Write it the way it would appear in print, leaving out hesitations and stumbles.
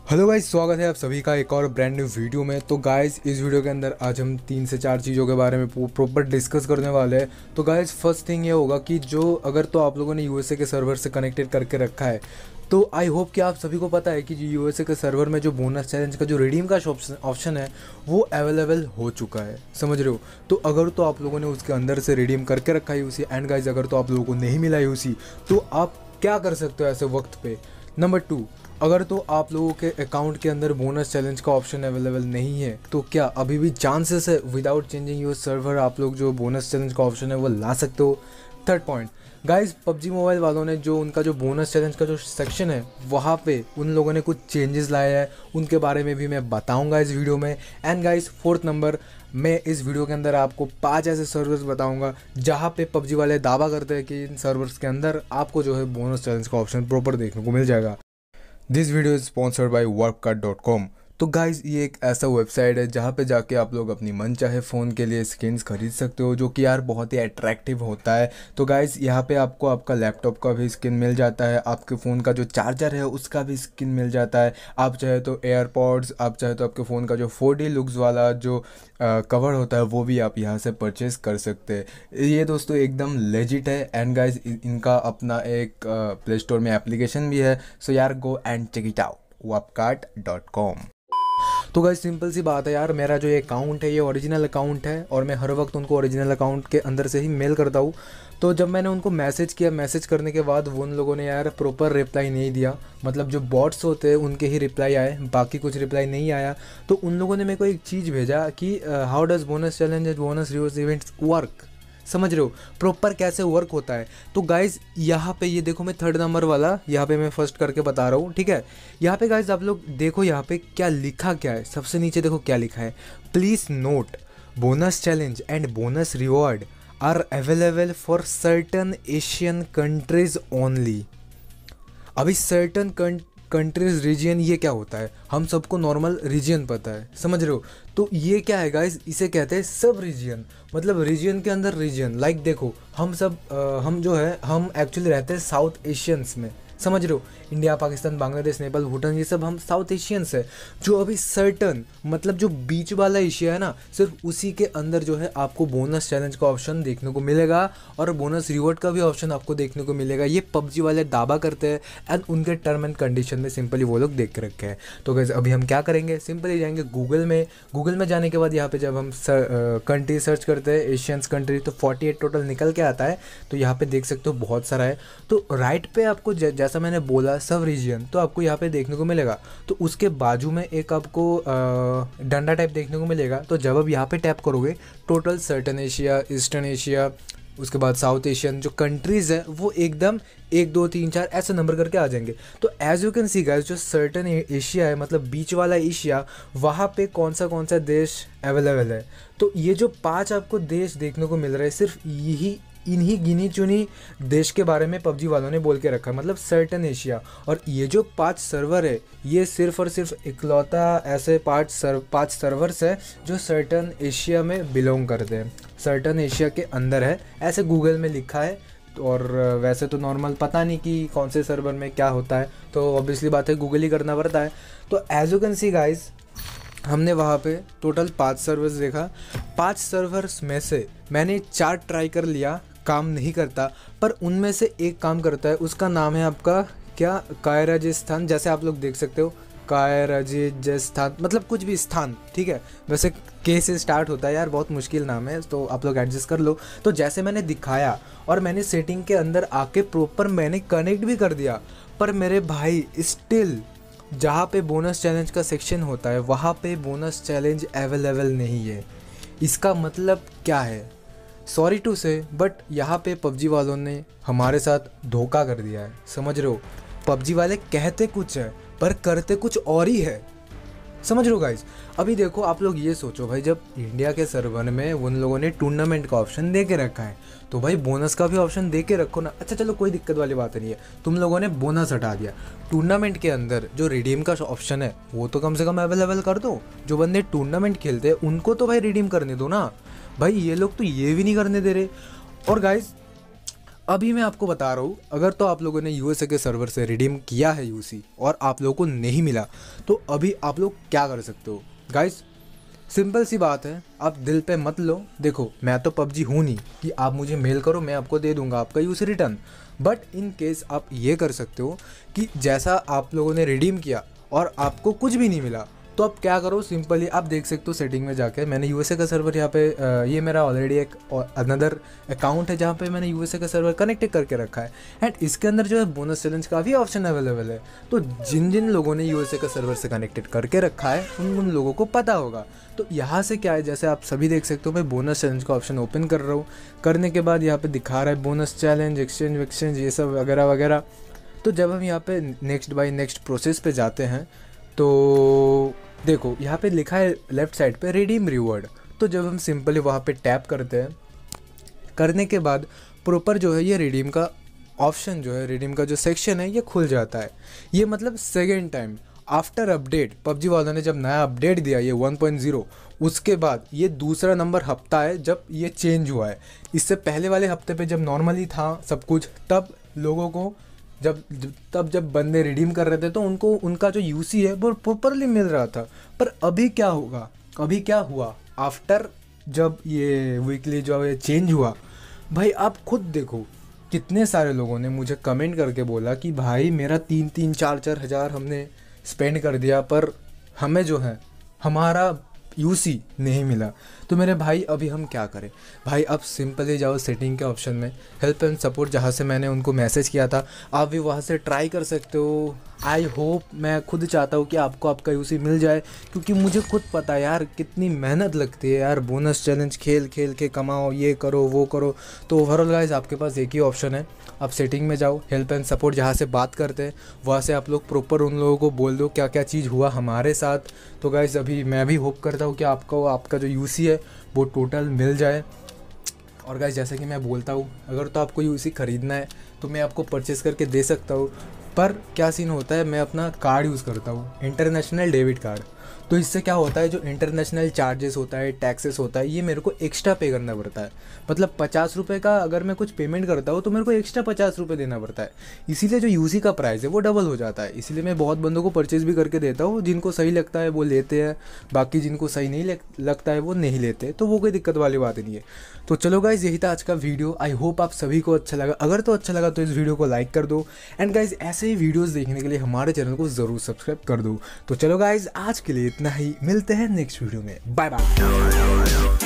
Hello guys, स्वागत है आप सभी का एक और ब्रांड न्यू वीडियो में। तो गाइस इस वीडियो के अंदर आज हम 3 से 4 चीज़ों के बारे में प्रॉपर डिस्कस करने वाले हैं। तो गाइस फर्स्ट थिंग ये होगा कि जो अगर तो आप लोगों ने यूएसए के सर्वर से कनेक्टेड करके रखा है तो आई होप कि आप सभी को पता है कि यूएसए के सर्वर में जो बोनस चैलेंज का जो रिडीम का ऑप्शन है वो अवेलेबल हो चुका है, समझ रहे हो। तो अगर तो आप लोगों ने उसके अंदर से रिडीम करके रखा है यूसी, एंड गाइस अगर तो आप लोगों को नहीं मिला यूसी तो आप क्या कर सकते हो ऐसे वक्त पे। नंबर 2, अगर तो आप लोगों के अकाउंट के अंदर बोनस चैलेंज का ऑप्शन अवेलेबल नहीं है तो क्या अभी भी चांसेस है विदाउट चेंजिंग योर सर्वर आप लोग जो बोनस चैलेंज का ऑप्शन है वो ला सकते हो। Third point, guys PUBG mobile वालों ने जो उनका जो बोनस चैलेंज का जो सेक्शन है वहाँ पे उन लोगों ने कुछ चेंजेस लाए हैं, उनके बारे में भी मैं बताऊंगा इस वीडियो में। एंड गाइस फोर्थ नंबर, मैं इस वीडियो के अंदर आपको 5 ऐसे सर्वर्स बताऊंगा जहाँ पे पबजी वाले दावा करते हैं कि इन सर्वर्स के अंदर आपको जो है बोनस चैलेंज का ऑप्शन प्रॉपर देखने को मिल जाएगा। This video is sponsored by workcut.com। तो गाइज ये एक ऐसा वेबसाइट है जहाँ पे जाके आप लोग अपनी मन चाहे फ़ोन के लिए स्किन्स खरीद सकते हो, जो कि यार बहुत ही अट्रैक्टिव होता है। तो गाइज यहाँ पे आपको आपका लैपटॉप का भी स्किन मिल जाता है, आपके फ़ोन का जो चार्जर है उसका भी स्किन मिल जाता है, आप चाहे तो एयरपॉड्स, आप चाहे तो आपके फ़ोन का जो 4D लुक्स वाला जो कवर होता है वो भी आप यहाँ से परचेज़ कर सकते हैं। ये दोस्तों एकदम लेजिट है। एंड गाइज इनका अपना एक प्ले स्टोर में एप्लीकेशन भी है, सो यार go and check it out workcut.com। तो गाइस सिंपल सी बात है यार, मेरा जो ये अकाउंट है ये ओरिजिनल अकाउंट है और मैं हर वक्त उनको ओरिजिनल अकाउंट के अंदर से ही मेल करता हूँ। तो जब मैंने उनको मैसेज किया, मैसेज करने के बाद वो उन लोगों ने यार प्रॉपर रिप्लाई नहीं दिया, मतलब जो बॉट्स होते हैं उनके ही रिप्लाई आए, बाकी कुछ रिप्लाई नहीं आया। तो उन लोगों ने मेरे को एक चीज़ भेजा कि how does bonus challenge and bonus rewards events work, समझ रहे हो प्रॉपर कैसे वर्क होता है। तो गाइज यहाँ पे ये देखो, मैं थर्ड नंबर वाला यहाँ पे मैं फर्स्ट करके बता रहा हूँ, ठीक है। यहाँ पे गाइज आप लोग देखो यहाँ पे क्या लिखा, क्या है सबसे नीचे देखो क्या लिखा है, please note bonus challenge and bonus reward are available for certain Asian countries only. अभी सर्टन कंट्रीज रीजन ये क्या होता है, हम सबको नॉर्मल रीजन पता है, समझ रहे हो। तो ये क्या है गाइस, इसे कहते हैं सब रीजन, मतलब रीजन के अंदर रीजन। लाइक देखो हम जो है हम एक्चुअली रहते हैं साउथ एशियंस में, समझ रहे हो। इंडिया, पाकिस्तान, बांग्लादेश, नेपाल, भूटान, ये सब हम साउथ एशियंस है। जो अभी सर्टन मतलब जो बीच वाला एशिया है ना, सिर्फ उसी के अंदर जो है आपको बोनस चैलेंज का ऑप्शन देखने को मिलेगा और बोनस रिवॉर्ड का भी ऑप्शन आपको देखने को मिलेगा। ये पबजी वाले दावा करते हैं एंड उनके टर्म एंड कंडीशन में सिंपली वो लोग देख के रखे हैं। तो गाइस अभी हम क्या करेंगे, सिंपली जाएंगे गूगल में जाने के बाद यहाँ पे जब हम कंट्री सर्च करते हैं एशियंस कंट्री तो 48 टोटल निकल के आता है। तो यहाँ पे देख सकते हो बहुत सारा है। तो राइट पे आपको जैसा मैंने बोला सब रीजन, तो आपको यहाँ पे देखने को मिलेगा। तो उसके बाजू में एक आपको डंडा टाइप देखने को मिलेगा। तो जब आप यहाँ पे टैप करोगे total certain Asia, eastern Asia, उसके बाद साउथ एशियन जो कंट्रीज़ है वो एकदम 1 2 3 4 ऐसे नंबर करके आ जाएंगे। तो as you can see guys, जो सर्टन एशिया है मतलब बीच वाला एशिया, वहाँ पे कौन सा देश अवेलेबल है। तो ये जो 5 आपको देश देखने को मिल रहे हैं, सिर्फ इन्हीं गिनी चुनी देश के बारे में पबजी वालों ने बोल के रखा है, मतलब सर्टन एशिया। और ये जो 5 सर्वर है ये सिर्फ और सिर्फ इकलौता ऐसे 5 सर्वर्स है जो सर्टन एशिया में बिलोंग करते हैं, सर्टन एशिया के अंदर है, ऐसे गूगल में लिखा है। और वैसे तो नॉर्मल पता नहीं कि कौन से सर्वर में क्या होता है, तो ऑब्वियसली बात है गूगल ही करना पड़ता है। तो as you can see guys, हमने वहाँ पे टोटल 5 सर्वर्स देखा। 5 सर्वर्स में से मैंने 4 ट्राई कर लिया, काम नहीं करता, पर उनमें से एक काम करता है। उसका नाम है आपका क्या, कायराजिस्तान, जैसे आप लोग देख सकते हो कायराजिस्तान, मतलब कुछ भी स्थान, ठीक है। वैसे के से स्टार्ट होता है यार, बहुत मुश्किल नाम है तो आप लोग एडजस्ट कर लो। तो जैसे मैंने दिखाया और मैंने सेटिंग के अंदर आके प्रॉपर मैंने कनेक्ट भी कर दिया, पर मेरे भाई स्टिल जहाँ पे बोनस चैलेंज का सेक्शन होता है वहाँ पे बोनस चैलेंज अवेलेबल नहीं है। इसका मतलब क्या है, सॉरी टू से, बट यहाँ पे पबजी वालों ने हमारे साथ धोखा कर दिया है, समझ रहे हो। पबजी वाले कहते कुछ है पर करते कुछ और ही है, समझ रहे हो गाइज। अभी देखो आप लोग ये सोचो भाई, जब इंडिया के सर्वर में उन लोगों ने टूर्नामेंट का ऑप्शन दे के रखा है तो भाई बोनस का भी ऑप्शन दे के रखो ना। अच्छा चलो कोई दिक्कत वाली बात नहीं है, तुम लोगों ने बोनस हटा दिया, टूर्नामेंट के अंदर जो रिडीम का ऑप्शन है वो तो कम से कम अवेलेबल कर दो। जो बंदे टूर्नामेंट खेलते हैं उनको तो भाई रिडीम करने दो ना भाई, ये लोग तो ये भी नहीं करने दे रहे। और गाइज अभी मैं आपको बता रहा हूँ, अगर तो आप लोगों ने यूएसए के सर्वर से रिडीम किया है यूसी और आप लोगों को नहीं मिला, तो अभी आप लोग क्या कर सकते हो गाइस। सिंपल सी बात है, आप दिल पे मत लो। देखो मैं तो पबजी हूँ नहीं कि आप मुझे मेल करो मैं आपको दे दूंगा आपका UC return, but in case आप ये कर सकते हो कि जैसा आप लोगों ने रिडीम किया और आपको कुछ भी नहीं मिला, तो आप क्या करो, सिंपली आप देख सकते हो सेटिंग में जाके, मैंने यूएसए का सर्वर यहाँ पे ये मेरा ऑलरेडी एक अनदर अकाउंट है जहाँ पे मैंने यूएसए का सर्वर कनेक्ट करके रखा है। एंड इसके अंदर जो है बोनस चैलेंज का भी ऑप्शन अवेलेबल है। तो जिन जिन लोगों ने यूएसए का सर्वर से कनेक्टेड करके रखा है उन लोगों को पता होगा। तो यहाँ से क्या है, जैसे आप सभी देख सकते हो मैं बोनस चैलेंज का ऑप्शन ओपन कर रहा हूँ। करने के बाद यहाँ पे दिखा रहा है बोनस चैलेंज, एक्सचेंज ये सब वगैरह वगैरह। तो जब हम यहाँ पे नेक्स्ट बाय नेक्स्ट प्रोसेस पे जाते हैं तो देखो यहाँ पे लिखा है लेफ्ट साइड पे रिडीम रिवॉर्ड। तो जब हम सिंपली वहाँ पे टैप करते हैं, करने के बाद प्रॉपर जो है ये रिडीम का ऑप्शन जो है, रिडीम का जो सेक्शन है ये खुल जाता है। ये मतलब second time after update, PUBG वालों ने जब नया अपडेट दिया ये 1.0, उसके बाद ये दूसरा नंबर हफ्ता है जब ये चेंज हुआ है। इससे पहले वाले हफ्ते पे जब नॉर्मली था सब कुछ, तब लोगों को जब बंदे रिडीम कर रहे थे तो उनको उनका जो यूसी है वो प्रॉपरली मिल रहा था। पर अभी क्या होगा, अभी क्या हुआ आफ्टर जब ये वीकली जो ये चेंज हुआ, भाई आप खुद देखो कितने सारे लोगों ने मुझे कमेंट करके बोला कि भाई मेरा 3-4 हज़ार हमने स्पेंड कर दिया पर हमें जो है हमारा यूसी नहीं मिला। तो मेरे भाई अभी हम क्या करें भाई, अब सिंपली जाओ सेटिंग के ऑप्शन में, हेल्प एंड सपोर्ट जहाँ से मैंने उनको मैसेज किया था आप भी वहाँ से ट्राई कर सकते हो। आई होप, मैं खुद चाहता हूँ कि आपको आपका यूसी मिल जाए, क्योंकि मुझे खुद पता है यार कितनी मेहनत लगती है यार, बोनस चैलेंज खेल खेल के कमाओ, ये करो वो करो। तो ओवरऑल गाइस आपके पास एक ही ऑप्शन है, आप सेटिंग में जाओ, हेल्प एंड सपोर्ट जहाँ से बात करते हैं वहाँ से आप लोग प्रॉपर उन लोगों को बोल दो क्या क्या चीज़ हुआ हमारे साथ। तो गाइस अभी मैं भी होप करता हूँ कि आपको आपका जो यूसी है वो टोटल मिल जाए। और गाइस जैसे कि मैं बोलता हूँ, अगर तो आपको यूसी ख़रीदना है तो मैं आपको परचेस करके दे सकता हूँ, पर क्या सीन होता है मैं अपना कार्ड यूज़ करता हूँ, इंटरनेशनल डेबिट कार्ड। तो इससे क्या होता है, जो इंटरनेशनल चार्जेस होता है, टैक्सेस होता है, ये मेरे को एक्स्ट्रा पे करना पड़ता है। मतलब 50 रुपये का अगर मैं कुछ पेमेंट करता हूँ तो मेरे को एक्स्ट्रा 50 रुपये देना पड़ता है। इसीलिए जो यूसी का प्राइस है वो डबल हो जाता है। इसलिए मैं बहुत बंदों को परचेज़ भी करके देता हूँ, जिनको सही लगता है वो लेते हैं, बाकी जिनको सही नहीं लगता है वो नहीं लेते। तो वो कोई दिक्कत वाली बात नहीं है। तो चलो गाइज़ यही था आज का वीडियो। आई होप आप सभी को अच्छा लगा। अगर तो अच्छा लगा तो इस वीडियो को लाइक कर दो, एंड गाइज़ ऐसे ही वीडियोस देखने के लिए हमारे चैनल को ज़रूर सब्सक्राइब कर दो। तो चलो गाइज़ आज के लिए इतना ही, मिलते हैं नेक्स्ट वीडियो में, बाय बाय।